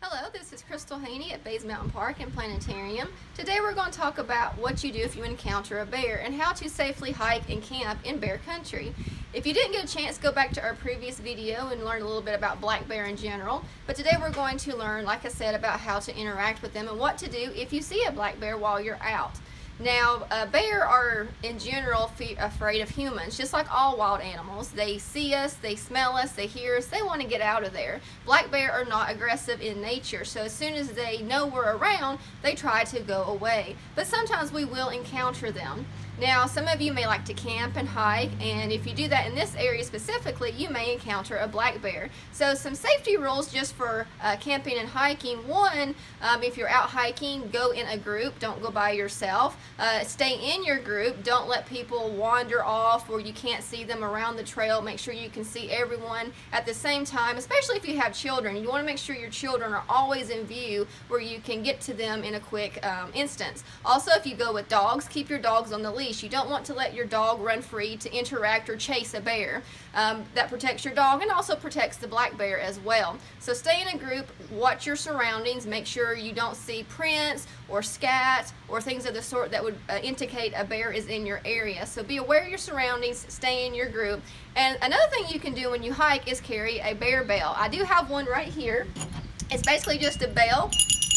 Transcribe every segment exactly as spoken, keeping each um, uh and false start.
Hello, this is Crystal Haney at Bays Mountain Park and Planetarium. Today we're going to talk about what you do if you encounter a bear and how to safely hike and camp in bear country. If you didn't get a chance, go back to our previous video and learn a little bit about black bear in general. But today we're going to learn, like I said, about how to interact with them and what to do if you see a black bear while you're out. Now, uh, bear are in general afraid of humans, just like all wild animals. They see us, they smell us, they hear us, they want to get out of there. Black bear are not aggressive in nature, so as soon as they know we're around, they try to go away. But sometimes we will encounter them. Now, some of you may like to camp and hike, and if you do that in this area specifically, you may encounter a black bear. So some safety rules just for uh, camping and hiking. One, um, if you're out hiking, go in a group, don't go by yourself. Uh, stay in your group, don't let people wander off where you can't see them around the trail. Make sure you can see everyone at the same time, especially if you have children. You want to make sure your children are always in view where you can get to them in a quick um, instance. Also, if you go with dogs, keep your dogs on the leash. You don't want to let your dog run free to interact or chase a bear. Um, that protects your dog and also protects the black bear as well. So stay in a group, watch your surroundings, make sure you don't see prints or scat or things of the sort that would uh, indicate a bear is in your area. So be aware of your surroundings, stay in your group. And another thing you can do when you hike is carry a bear bell. I do have one right here. It's basically just a bell.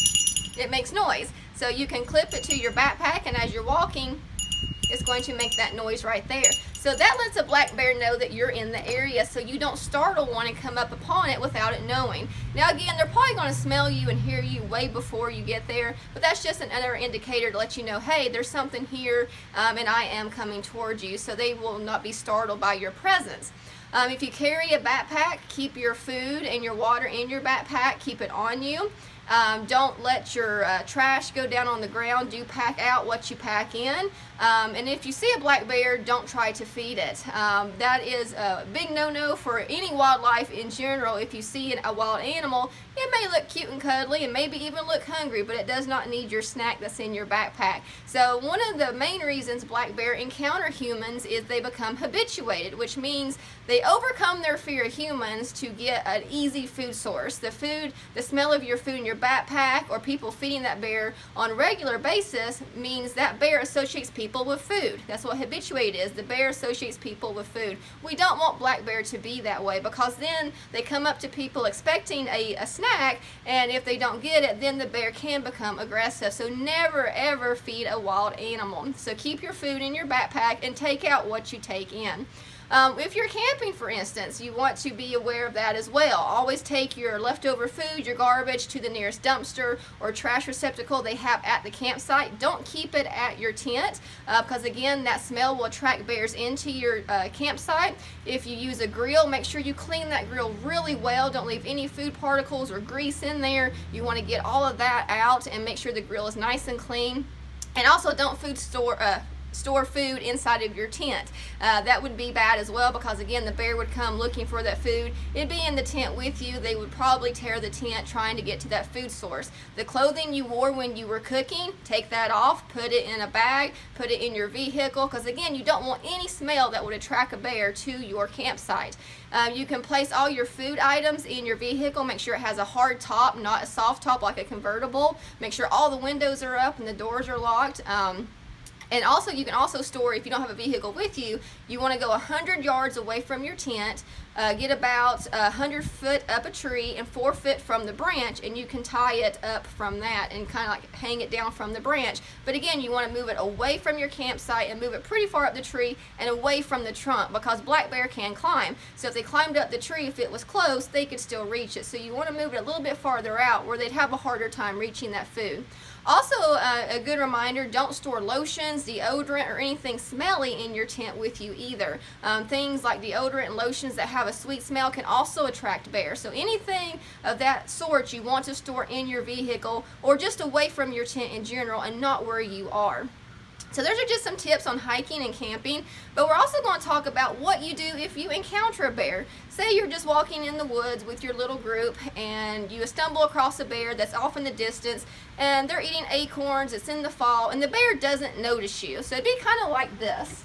It makes noise. So you can clip it to your backpack, and as you're walking, it's going to make that noise right there. So that lets a black bear know that you're in the area, so you don't startle one and come up upon it without it knowing. Now again, they're probably going to smell you and hear you way before you get there, but that's just another indicator to let you know, hey, there's something here um, and I am coming towards you, so they will not be startled by your presence. Um, if you carry a backpack, keep your food and your water in your backpack, keep it on you. Um, don't let your uh, trash go down on the ground. Do pack out what you pack in. Um, and if you see a black bear, don't try to feed it. Um, that is a big no-no for any wildlife in general. If you see a wild animal, it may look cute and cuddly and maybe even look hungry, but it does not need your snack that's in your backpack. So one of the main reasons black bear encounter humans is they become habituated, which means they overcome their fear of humans to get an easy food source. The food, the smell of your food in your backpack or people feeding that bear on a regular basis means that bear associates people with food. That's what habituate is. The bear associates people with food. We don't want black bear to be that way, because then they come up to people expecting a, a snack, and if they don't get it, then the bear can become aggressive. So never ever feed a wild animal. So keep your food in your backpack and take out what you take in. Um, if you're camping, for instance, you want to be aware of that as well. Always take your leftover food, your garbage, to the nearest dumpster or trash receptacle they have at the campsite. Don't keep it at your tent, uh, because again, that smell will attract bears into your uh, campsite. If you use a grill, make sure you clean that grill really well. Don't leave any food particles or grease in there. You want to get all of that out and make sure the grill is nice and clean. And also, don't food store uh, store food inside of your tent. Uh, that would be bad as well, because again, the bear would come looking for that food. It'd be in the tent with you. They would probably tear the tent trying to get to that food source. The clothing you wore when you were cooking, take that off, put it in a bag, put it in your vehicle, because again, you don't want any smell that would attract a bear to your campsite. Um, you can place all your food items in your vehicle. Make sure it has a hard top, not a soft top like a convertible. Make sure all the windows are up and the doors are locked. Um, And also, you can also store, if you don't have a vehicle with you, you want to go one hundred yards away from your tent, uh, get about one hundred foot up a tree and four foot from the branch, and you can tie it up from that and kind of like hang it down from the branch. But again, you want to move it away from your campsite and move it pretty far up the tree and away from the trunk, because black bear can climb. So if they climbed up the tree, if it was close, they could still reach it. So you want to move it a little bit farther out where they'd have a harder time reaching that food. Also, uh, a good reminder, don't store lotions, deodorant, or anything smelly in your tent with you either. Um, things like deodorant and lotions that have a sweet smell can also attract bears. So anything of that sort you want to store in your vehicle or just away from your tent in general and not where you are. So those are just some tips on hiking and camping, but we're also going to talk about what you do if you encounter a bear. Say you're just walking in the woods with your little group and you stumble across a bear that's off in the distance and they're eating acorns, it's in the fall, and the bear doesn't notice you. So it'd be kind of like this.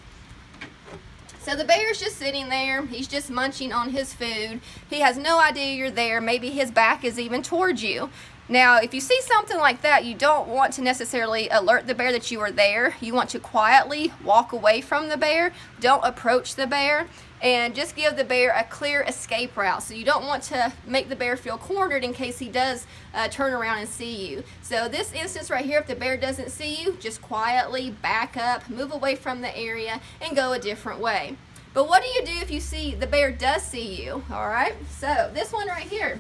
So the bear's just sitting there, he's just munching on his food. He has no idea you're there, maybe his back is even towards you. Now, if you see something like that, you don't want to necessarily alert the bear that you are there. You want to quietly walk away from the bear. Don't approach the bear, and just give the bear a clear escape route. So you don't want to make the bear feel cornered in case he does uh, turn around and see you. So this instance right here, if the bear doesn't see you, just quietly back up, move away from the area, and go a different way. But what do you do if you see the bear does see you? All right, so this one right here.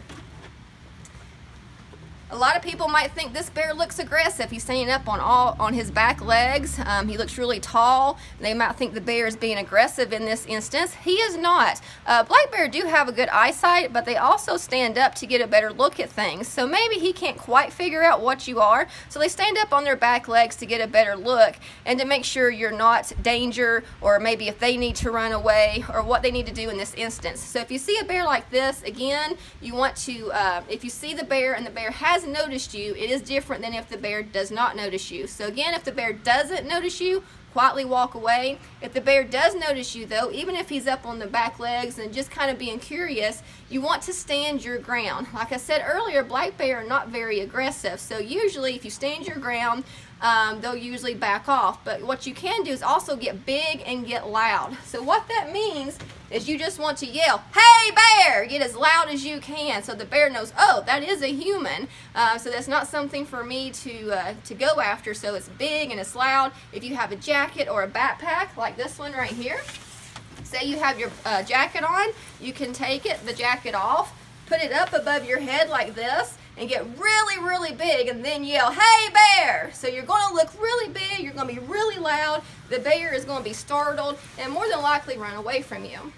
A lot of people might think this bear looks aggressive. He's standing up on all on his back legs. Um, he looks really tall. They might think the bear is being aggressive in this instance. He is not. Uh, black bear do have a good eyesight, but they also stand up to get a better look at things. So maybe he can't quite figure out what you are. So they stand up on their back legs to get a better look and to make sure you're not danger, or maybe if they need to run away, or what they need to do in this instance. So if you see a bear like this, again, you want to, uh, if you see the bear and the bear has noticed you, it is different than if the bear does not notice you. So again, if the bear doesn't notice you, quietly walk away. If the bear does notice you though, even if he's up on the back legs and just kind of being curious, you want to stand your ground. Like I said earlier, black bear are not very aggressive, so usually if you stand your ground, um, they'll usually back off. But what you can do is also get big and get loud. So what that means is you just want to yell, "Hey bear!" Get as loud as you can so the bear knows, oh, that is a human. Uh, so that's not something for me to, uh, to go after. So it's big and it's loud. If you have a jacket or a backpack like this one right here, say you have your uh, jacket on, you can take it, the jacket off, put it up above your head like this, and get really, really big, and then yell, "Hey bear!" So you're going to look really big, you're going to be really loud, the bear is going to be startled, and more than likely run away from you.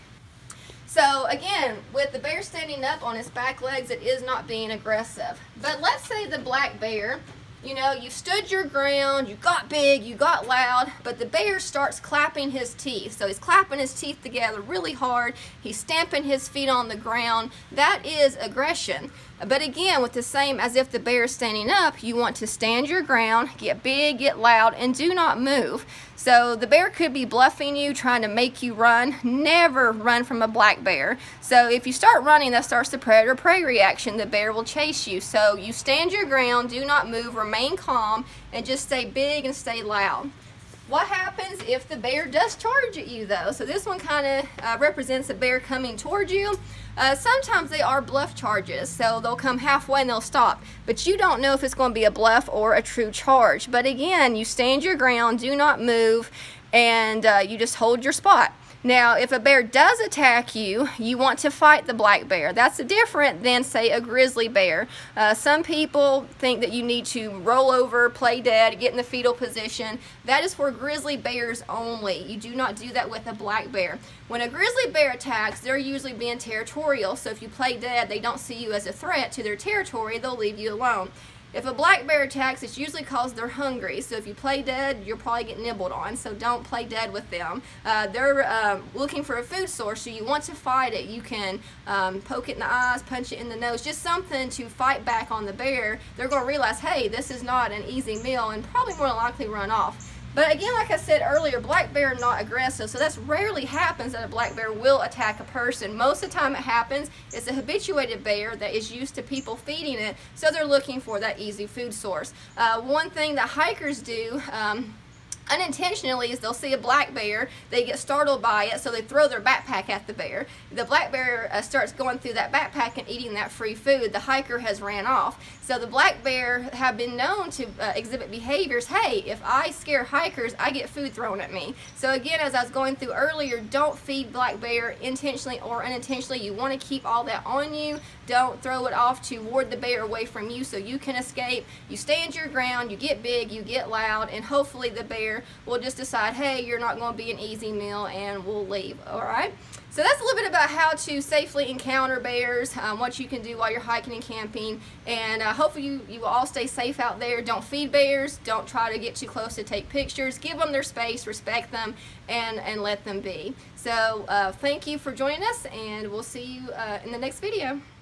So again, with the bear standing up on its back legs, it is not being aggressive. But let's say the black bear, you know, you stood your ground, you got big, you got loud, but the bear starts clapping his teeth. So he's clapping his teeth together really hard. He's stamping his feet on the ground. That is aggression. But again, with the same as if the bear is standing up, you want to stand your ground, get big, get loud, and do not move. So the bear could be bluffing you, trying to make you run. Never run from a black bear. So if you start running, that starts the predator-prey reaction. The bear will chase you. So you stand your ground, do not move, remain calm, and just stay big and stay loud. What happens if the bear does charge at you though? So this one kind of uh, represents a bear coming towards you. Uh, sometimes they are bluff charges, so they'll come halfway and they'll stop. But you don't know if it's going to be a bluff or a true charge. But again, you stand your ground, do not move, and uh, you just hold your spot. Now, if a bear does attack you, you want to fight the black bear. That's different than, say, a grizzly bear. Uh, some people think that you need to roll over, play dead, get in the fetal position. That is for grizzly bears only. You do not do that with a black bear. When a grizzly bear attacks, they're usually being territorial. So if you play dead, they don't see you as a threat to their territory. They'll leave you alone. If a black bear attacks, it's usually because they're hungry. So if you play dead, you'll probably get nibbled on. So don't play dead with them. Uh, they're um, looking for a food source, so you want to fight it. You can um, poke it in the eyes, punch it in the nose, just something to fight back on the bear. They're going to realize, hey, this is not an easy meal, and probably more than likely run off. But again, like I said earlier, black bear are not aggressive, so that's rarely happens that a black bear will attack a person. Most of the time it happens, it's a habituated bear that is used to people feeding it, so they're looking for that easy food source. Uh, one thing that hikers do, um, unintentionally, is they'll see a black bear, they get startled by it, so they throw their backpack at the bear. The black bear uh, starts going through that backpack and eating that free food. The hiker has ran off. So the black bear have been known to uh, exhibit behaviors. Hey, if I scare hikers, I get food thrown at me. So again, as I was going through earlier, don't feed black bear intentionally or unintentionally. You want to keep all that on you. Don't throw it off to ward the bear away from you so you can escape. You stand your ground, you get big, you get loud, and hopefully the bear will just decide, hey, you're not going to be an easy meal, and we'll leave. All right? So that's a little bit about how to safely encounter bears, um, what you can do while you're hiking and camping, and uh, hopefully you, you will all stay safe out there. Don't feed bears, don't try to get too close to take pictures, give them their space, respect them, and, and let them be. So uh, thank you for joining us, and we'll see you uh, in the next video.